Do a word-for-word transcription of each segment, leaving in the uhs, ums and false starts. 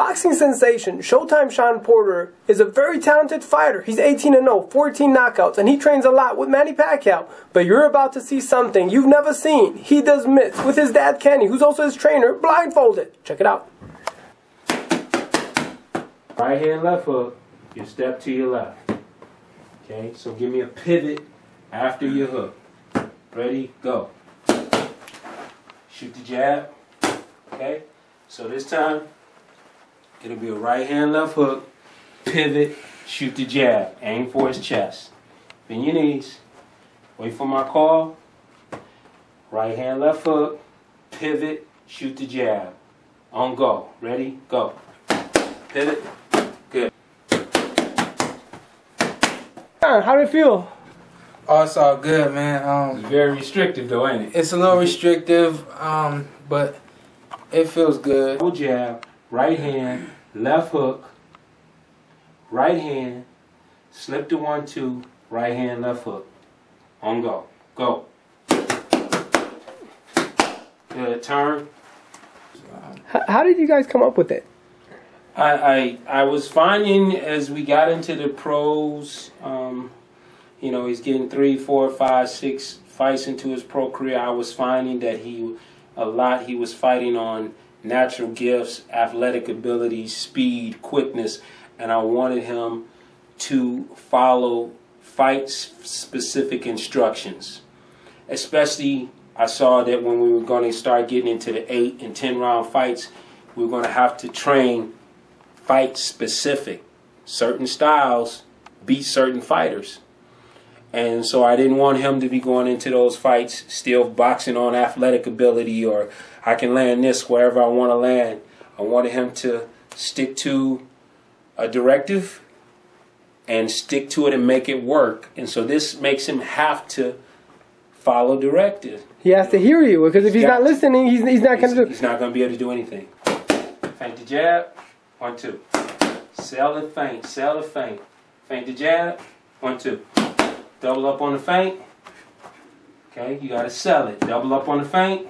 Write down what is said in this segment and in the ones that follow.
Boxing sensation Showtime Shawn Porter is a very talented fighter. He's eighteen and oh, fourteen knockouts, and he trains a lot with Manny Pacquiao. But you're about to see something you've never seen. He does mitts with his dad Kenny, who's also his trainer, Blindfolded. Check it out. Right hand, left hook, you step to your left. Okay, so give me a pivot after your hook. Ready, go. Shoot the jab. Okay, so this time it'll be a right hand, left hook, pivot, shoot the jab. Aim for his chest. Bend your knees. Wait for my call. Right hand, left hook, pivot, shoot the jab. On go. Ready, go. Pivot. Good. How did it feel? Oh, it's all good, man. Um, It's very restrictive though, ain't it? it's a little restrictive, um, but it feels good. Double jab, right hand, left hook, right hand, slip to one, two, right hand, left hook. On go. Go. Good. Turn. How did you guys come up with it? I, I I was finding as we got into the pros, um, you know, he's getting three, four, five, six fights into his pro career. I was finding that he, a lot, he was fighting on natural gifts, athletic abilities, speed, quickness, and I wanted him to follow fight-specific instructions. Especially, I saw that when we were going to start getting into the eight and ten round fights, we were going to have to train fight-specific. Certain styles beat certain fighters. And so I didn't want him to be going into those fights still boxing on athletic ability or I can land this wherever I want to land. I wanted him to stick to a directive and stick to it and make it work. And so this makes him have to follow directive. He has to hear you, because if he's not listening, he's, he's not going to do. He's not going to be able to do anything. Feint the jab, one, two. Sell the feint, sell the feint. Feint the jab, one, two. Double up on the feint. Okay, you got to sell it. Double up on the feint.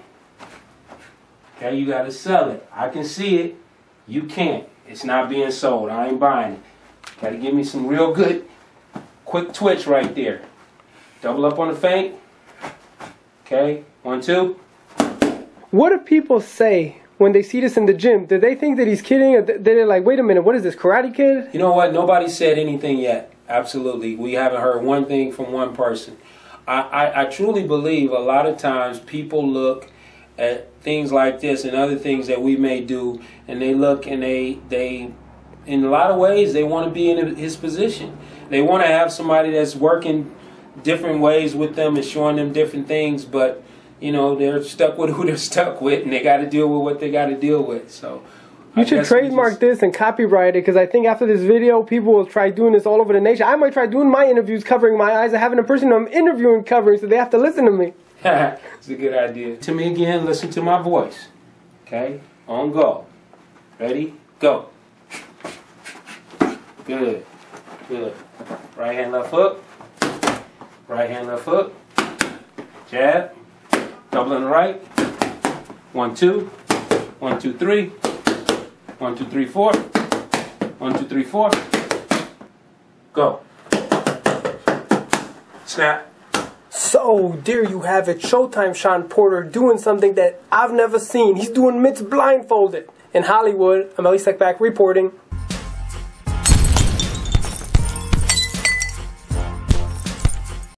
Okay, you got to sell it. I can see it. You can't. It's not being sold. I ain't buying it. Got to give me some real good, quick twitch right there. Double up on the feint. Okay, one, two. What do people say when they see this in the gym? Do they think that he's kidding? Or they're like, wait a minute, what is this, Karate Kid? You know what? Nobody said anything yet. Absolutely. We haven't heard one thing from one person. I, I, I truly believe a lot of times people look at things like this and other things that we may do, and they look and they, they in a lot of ways, they want to be in his position. They want to have somebody that's working different ways with them and showing them different things, but you know, they're stuck with who they're stuck with, and they got to deal with what they got to deal with. So you I should trademark just... this and copyright it, because I think after this video, people will try doing this all over the nation. I might try doing my interviews covering my eyes and having a person I'm interviewing covering, so they have to listen to me. It's a good idea. To me again, listen to my voice. Okay, on go. Ready, go. Good, good. Right hand, left hook. Right hand, left hook. Jab. Double on the right. One, two. One, two, three. One, two, three, four. One, two, three, four. Go. Snap. So, there you have it. Showtime Shawn Porter doing something that I've never seen. He's doing mitts blindfolded. In Hollywood, I'm Elie Seckbach reporting.